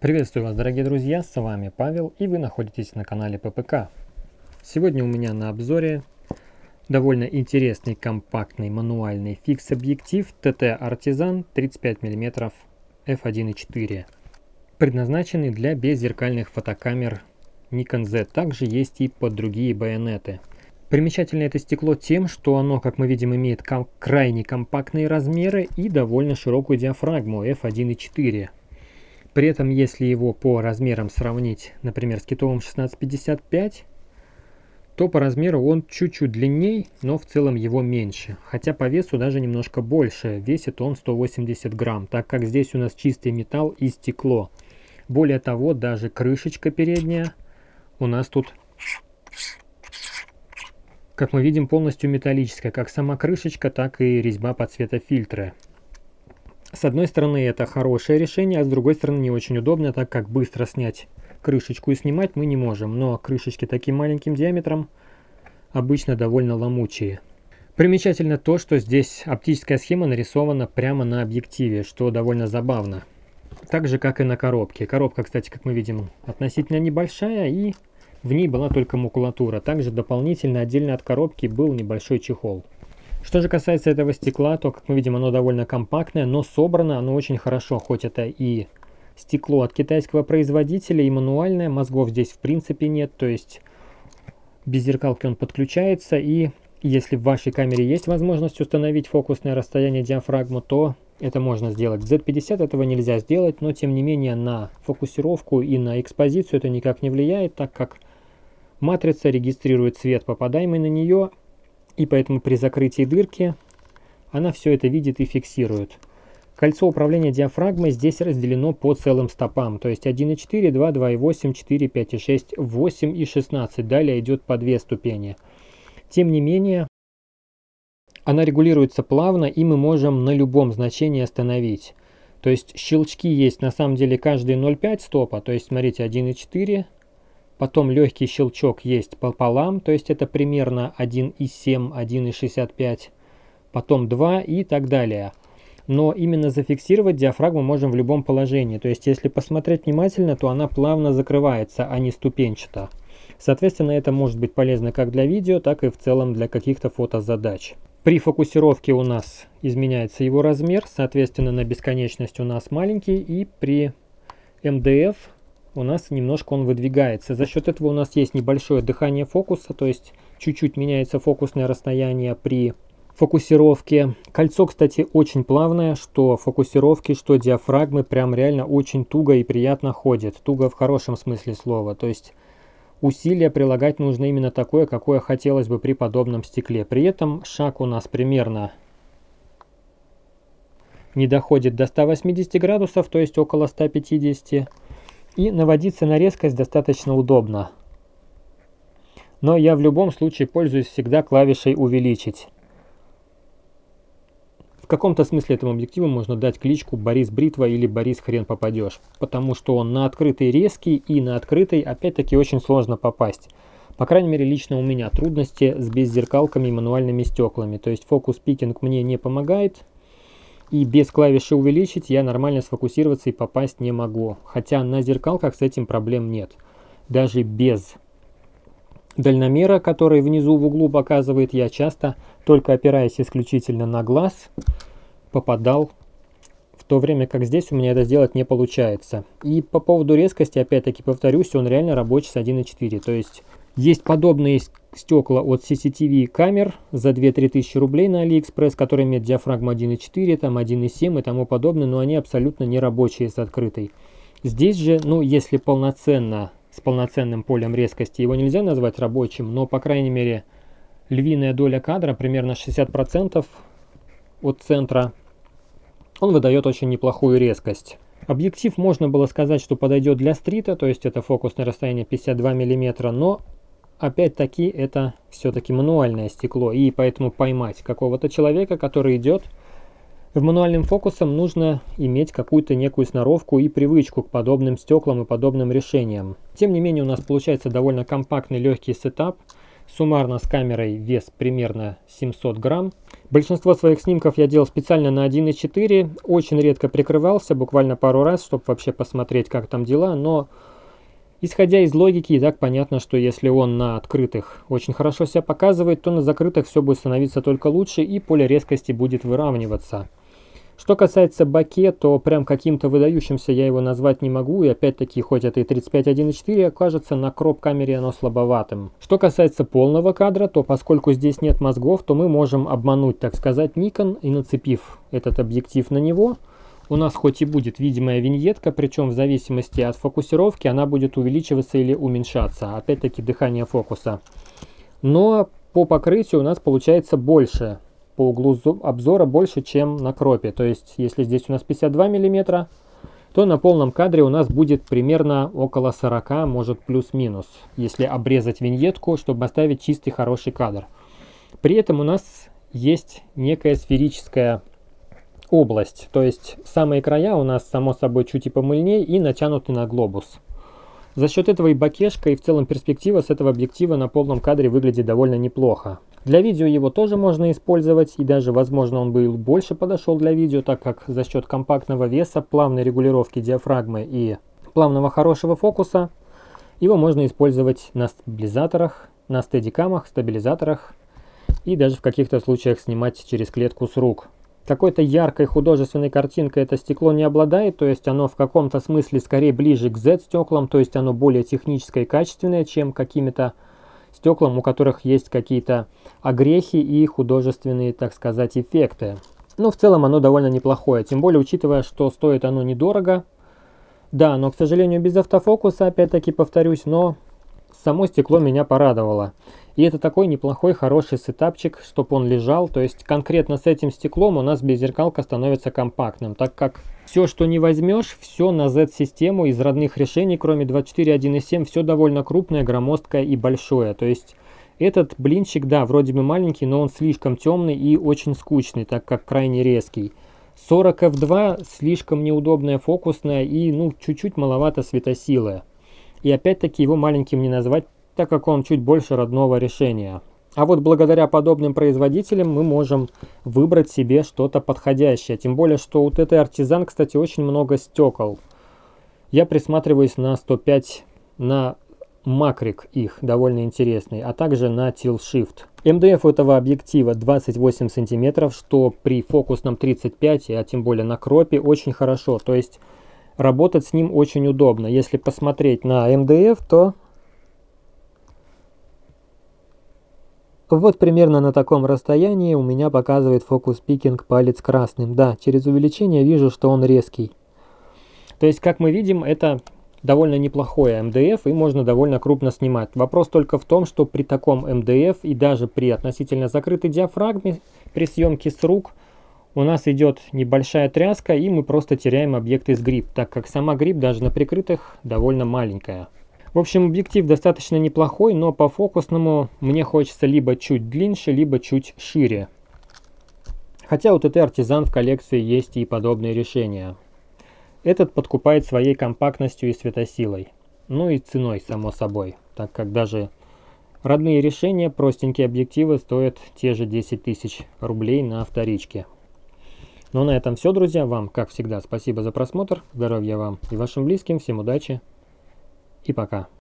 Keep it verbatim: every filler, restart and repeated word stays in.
Приветствую вас, дорогие друзья, с вами Павел, и вы находитесь на канале ППК. Сегодня у меня на обзоре довольно интересный компактный мануальный фикс-объектив тэ тэ Artisan тридцать пять миллиметров эф один и четыре, предназначенный для беззеркальных фотокамер Nikon Z. Также есть и под другие байонеты. Примечательно это стекло тем, что оно, как мы видим, имеет ком- крайне компактные размеры и довольно широкую диафрагму эф один и четыре. При этом, если его по размерам сравнить, например, с китовым шестнадцать пятьдесят пять, то по размеру он чуть-чуть длинней, но в целом его меньше. Хотя по весу даже немножко больше, весит он сто восемьдесят грамм, так как здесь у нас чистый металл и стекло. Более того, даже крышечка передняя у нас тут, как мы видим, полностью металлическая, как сама крышечка, так и резьба под светофильтры. С одной стороны это хорошее решение, а с другой стороны не очень удобно, так как быстро снять крышечку и снимать мы не можем, но крышечки таким маленьким диаметром обычно довольно ломучие. Примечательно то, что здесь оптическая схема нарисована прямо на объективе, что довольно забавно. Так же, как и на коробке. Коробка, кстати, как мы видим, относительно небольшая, и в ней была только макулатура. Также дополнительно отдельно от коробки был небольшой чехол. Что же касается этого стекла, то, как мы видим, оно довольно компактное, но собрано оно очень хорошо. Хоть это и стекло от китайского производителя, и мануальное, мозгов здесь в принципе нет. То есть без зеркалки он подключается, и если в вашей камере есть возможность установить фокусное расстояние диафрагмы, то это можно сделать. В зет пятьдесят этого нельзя сделать, но тем не менее на фокусировку и на экспозицию это никак не влияет, так как матрица регистрирует свет, попадаемый на нее, и поэтому при закрытии дырки она все это видит и фиксирует. Кольцо управления диафрагмой здесь разделено по целым стопам, то есть один и четыре, два, два и восемь, четыре, пять и шесть, восемь и шестнадцать. Далее идет по две ступени. Тем не менее, она регулируется плавно, и мы можем на любом значении остановить. То есть щелчки есть на самом деле каждые ноль целых пять стопа, то есть смотрите один и четыре. Потом легкий щелчок есть пополам, то есть это примерно один и семь, один и шестьдесят пять, потом два и так далее. Но именно зафиксировать диафрагму можем в любом положении, то есть если посмотреть внимательно, то она плавно закрывается, а не ступенчато. Соответственно, это может быть полезно как для видео, так и в целом для каких-то фотозадач. При фокусировке у нас изменяется его размер, соответственно, на бесконечность у нас маленький, и при эм дэ эф у нас немножко он выдвигается. За счет этого у нас есть небольшое дыхание фокуса, то есть чуть-чуть меняется фокусное расстояние при фокусировке. Кольцо, кстати, очень плавное, что фокусировки, что диафрагмы, прям реально очень туго и приятно ходит. Туго в хорошем смысле слова, то есть усилия прилагать нужно именно такое, какое хотелось бы при подобном стекле. При этом шаг у нас примерно не доходит до ста восьмидесяти градусов, то есть около ста пятидесяти. И наводиться на резкость достаточно удобно. Но я в любом случае пользуюсь всегда клавишей «Увеличить». В каком-то смысле этому объективу можно дать кличку «Борис Бритва» или «Борис Хрен попадешь», потому что он на открытый резкий, и на открытый опять-таки очень сложно попасть. По крайней мере, лично у меня трудности с беззеркалками и мануальными стеклами, то есть фокус-пикинг мне не помогает. И без клавиши «Увеличить» я нормально сфокусироваться и попасть не могу. Хотя на зеркалках с этим проблем нет. Даже без дальномера, который внизу в углу показывает, я часто, только опираясь исключительно на глаз, попадал, в то время как здесь у меня это сделать не получается. И по поводу резкости, опять-таки повторюсь, он реально рабочий с один и четыре. То есть есть подобные стекла от си си ти ви камер за две-три тысячи рублей на AliExpress, которые имеют диафрагму один и четыре, там один и семь и тому подобное, но они абсолютно не рабочие с открытой. Здесь же, ну, если полноценно, с полноценным полем резкости, его нельзя назвать рабочим, но, по крайней мере, львиная доля кадра, примерно шестьдесят процентов от центра, он выдает очень неплохую резкость. Объектив можно было сказать, что подойдет для стрита, то есть это фокусное расстояние пятьдесят два миллиметра, но опять-таки это все-таки мануальное стекло, и поэтому поймать какого-то человека, который идет в мануальным фокусом, нужно иметь какую-то некую сноровку и привычку к подобным стеклам и подобным решениям. Тем не менее, у нас получается довольно компактный легкий сетап. Суммарно с камерой вес примерно семьсот грамм. Большинство своих снимков я делал специально на один и четыре, очень редко прикрывался, буквально пару раз, чтобы вообще посмотреть, как там дела, но исходя из логики, и так понятно, что если он на открытых очень хорошо себя показывает, то на закрытых все будет становиться только лучше и поле резкости будет выравниваться. Что касается боке, то прям каким-то выдающимся я его назвать не могу, и опять-таки, хоть это и тридцать пять один и четыре, окажется на кроп-камере оно слабоватым. Что касается полного кадра, то поскольку здесь нет мозгов, то мы можем обмануть, так сказать, Nikon, и нацепив этот объектив на него, у нас хоть и будет видимая виньетка, причем в зависимости от фокусировки она будет увеличиваться или уменьшаться, опять-таки дыхание фокуса. Но по покрытию у нас получается больше. По углу обзора больше, чем на кропе. То есть, если здесь у нас пятьдесят два миллиметра, то на полном кадре у нас будет примерно около сорока, может плюс-минус, если обрезать виньетку, чтобы оставить чистый хороший кадр. При этом у нас есть некая сферическая область, то есть самые края у нас само собой чуть и помыльнее и натянуты на глобус. За счет этого и бокешка, и в целом перспектива с этого объектива на полном кадре выглядит довольно неплохо. Для видео его тоже можно использовать, и даже, возможно, он бы больше подошел для видео, так как за счет компактного веса, плавной регулировки диафрагмы и плавного хорошего фокуса, его можно использовать на стабилизаторах, на стедикамах, стабилизаторах и даже в каких-то случаях снимать через клетку с рук. Какой-то яркой художественной картинкой это стекло не обладает, то есть оно в каком-то смысле скорее ближе к зет-стеклам, то есть оно более техническое и качественное, чем какими-то стеклам, у которых есть какие-то огрехи и художественные, так сказать, эффекты. Но в целом оно довольно неплохое, тем более учитывая, что стоит оно недорого. Да, но, к сожалению, без автофокуса, опять-таки повторюсь, но само стекло меня порадовало. И это такой неплохой, хороший сетапчик, чтобы он лежал. То есть конкретно с этим стеклом у нас беззеркалка становится компактным, так как все, что не возьмешь, все на зет-систему из родных решений, кроме двадцать четыре один и семь, все довольно крупное, громоздкое и большое. То есть этот блинчик, да, вроде бы маленький, но он слишком темный и очень скучный, так как крайне резкий. сорок эф два слишком неудобная фокусная и, ну, чуть-чуть маловато светосилы. И опять-таки его маленьким не назвать, так как он чуть больше родного решения. А вот благодаря подобным производителям мы можем выбрать себе что-то подходящее. Тем более, что у тэ тэ Artisan, кстати, очень много стекол. Я присматриваюсь на сто пять, на макрик их, довольно интересный, а также на Tilt Shift. эм дэ эф у этого объектива двадцать восемь сантиметров, что при фокусном тридцать пять, а тем более на кропе, очень хорошо. То есть работать с ним очень удобно. Если посмотреть на эм дэ эф, то вот примерно на таком расстоянии у меня показывает фокус-пикинг палец красным. Да, через увеличение вижу, что он резкий. То есть, как мы видим, это довольно неплохое эм дэ эф и можно довольно крупно снимать. Вопрос только в том, что при таком эм дэ эф и даже при относительно закрытой диафрагме, при съемке с рук, у нас идет небольшая тряска и мы просто теряем объект из грипп, так как сама грипп даже на прикрытых довольно маленькая. В общем, объектив достаточно неплохой, но по фокусному мне хочется либо чуть длиннее, либо чуть шире. Хотя у тэ тэ Artisan в коллекции есть и подобные решения. Этот подкупает своей компактностью и светосилой. Ну и ценой, само собой, так как даже родные решения, простенькие объективы стоят те же десять тысяч рублей на вторичке. Ну на этом все, друзья. Вам, как всегда, спасибо за просмотр. Здоровья вам и вашим близким. Всем удачи. И пока.